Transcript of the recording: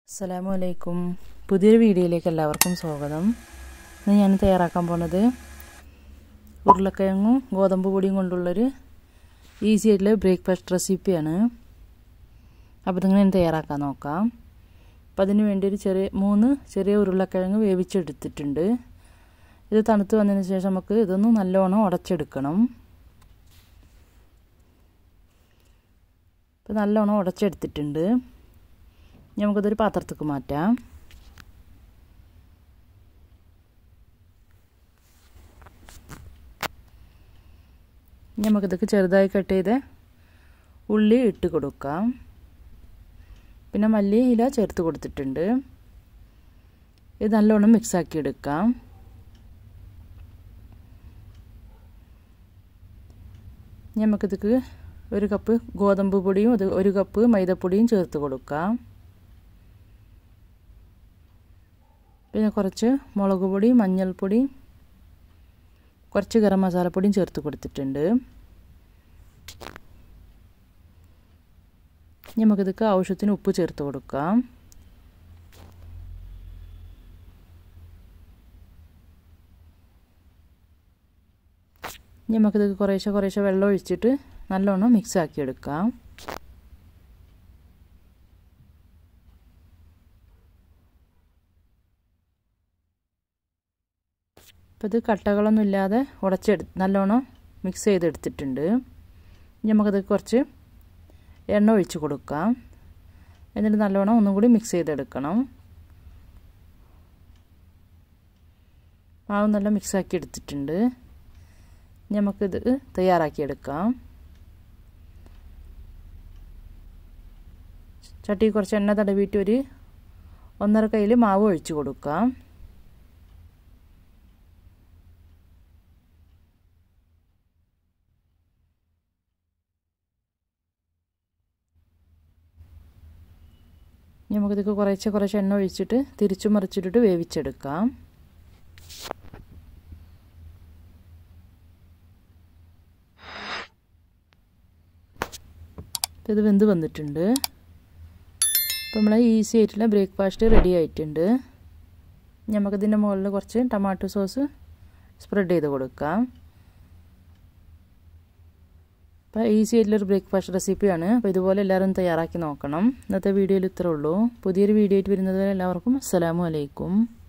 അസ്സലാമു അലൈക്കും. പുതിയൊരു വീഡിയോയിലേക്ക് എല്ലാവർക്കും സ്വാഗതം. ഇന്ന് ഞാൻ തയ്യാറാക്കാൻ പോകുന്നത് ഉരുളക്കിഴങ്ങും ഗോതമ്പ് പൊടിയും കൊണ്ടുള്ളൊരു ഈസി ആയിട്ടുള്ള ബ്രേക്ക്ഫാസ്റ്റ് റെസിപ്പിയാണ്. അപ്പോൾ ഇതിങ്ങനെ തയ്യാറാക്കാൻ നോക്കാം. അപ്പോൾ അതിന് വേണ്ടി ഒരു മൂന്ന് ചെറിയ ഉരുളക്കിഴങ്ങ് വേവിച്ചെടുത്തിട്ടുണ്ട്. ഇത് തണുത്ത് വന്നതിന് ശേഷം നമുക്ക് ഇതൊന്ന് നല്ലോണം ഉടച്ചെടുക്കണം. ഇപ്പോൾ നല്ലോണം ഉടച്ചെടുത്തിട്ടുണ്ട്. നമുക്കതൊരു പാത്രത്തേക്ക് മാറ്റാം. നമുക്കിതൊക്കെ ചെറുതായി കട്ട് ചെയ്ത് ഉള്ളി ഇട്ട് കൊടുക്കാം. പിന്നെ മല്ലി ഇല ചേർത്ത് കൊടുത്തിട്ടുണ്ട്. ഇത് നല്ലോണം മിക്സാക്കി എടുക്കാം. നമുക്കിതൊക്കെ ഒരു കപ്പ് ഗോതമ്പ് പൊടിയും ഒരു കപ്പ് മൈദപ്പൊടിയും ചേർത്ത് കൊടുക്കാം. പിന്നെ കുറച്ച് മുളക് പൊടി, മഞ്ഞൾപ്പൊടി, കുറച്ച് ഗരം മസാലപ്പൊടിയും ചേർത്ത് കൊടുത്തിട്ടുണ്ട്. നമുക്കിതൊക്കെ ആവശ്യത്തിന് ഉപ്പ് ചേർത്ത് കൊടുക്കാം. നമുക്കിതൊക്കെ കുറേശ്ശെ വെള്ളം ഒഴിച്ചിട്ട് നല്ലോണം മിക്സ് ആക്കി എടുക്കാം. അപ്പോൾ ഇത് കട്ടകളൊന്നും ഇല്ലാതെ നല്ലോണം മിക്സ് ചെയ്തെടുത്തിട്ടുണ്ട്. നമുക്കത് കുറച്ച് എണ്ണ ഒഴിച്ച് കൊടുക്കാം. എന്നിട്ട് നല്ലോണം ഒന്നും കൂടി മിക്സ് ചെയ്തെടുക്കണം. മാവ് നല്ല മിക്സാക്കി എടുത്തിട്ടുണ്ട്. നമുക്കിത് തയ്യാറാക്കിയെടുക്കാം. ചട്ടി കുറച്ച് എണ്ണ തടവിയിട്ട് ഒരു 1.5 കയ്യിൽ മാവ് ഒഴിച്ച് കൊടുക്കാം. നമുക്കിതൊക്കെ കുറച്ച് എണ്ണ ഒഴിച്ചിട്ട് തിരിച്ചു മറിച്ചിട്ടിട്ട് വേവിച്ചെടുക്കാം. ഇത് വെന്ത് വന്നിട്ടുണ്ട്. അപ്പോൾ നമ്മളെ ഈസി ആയിട്ടുള്ള ബ്രേക്ക്ഫാസ്റ്റ് റെഡി ആയിട്ടുണ്ട്. നമുക്കിതിൻ്റെ മുകളിൽ കുറച്ച് ടൊമാറ്റോ സോസ് സ്പ്രെഡ് ചെയ്ത് കൊടുക്കാം. അപ്പോൾ ഈസി ആയിട്ടുള്ളൊരു ബ്രേക്ക്ഫാസ്റ്റ് റെസിപ്പിയാണ്. അപ്പോൾ ഇതുപോലെ എല്ലാവരും തയ്യാറാക്കി നോക്കണം. ഇന്നത്തെ വീഡിയോയിൽ ഇത്രേ ഉള്ളൂ. പുതിയൊരു വീഡിയോ ആയിട്ട് വരുന്നത് എല്ലാവർക്കും അസ്സലാമു അലൈക്കും.